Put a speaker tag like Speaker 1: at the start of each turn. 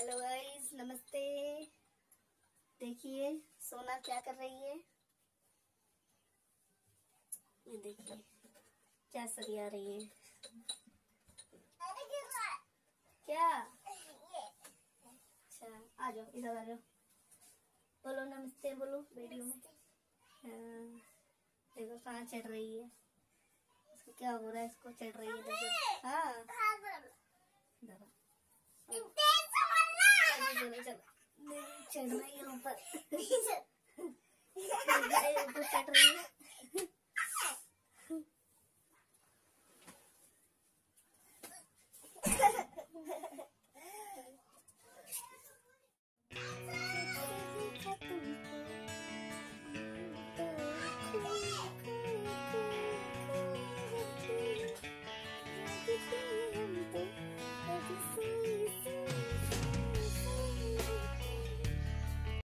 Speaker 1: Hello guys, नमस्ते। देखिए सोना क्या कर रही है। ये देखिए क्या सरिया रही है। क्या? अच्छा आ जाओ, इधर आ जाओ। बोलो नमस्ते, बोलो वीडियो में। हाँ, देखो कहाँ चढ़ रही है। इसको क्या हो रहा है, इसको चढ़ रही है। देखो हाँ देखो चलो चलो चढ़ रही है ऊपर। ऊपर चढ़ रही है।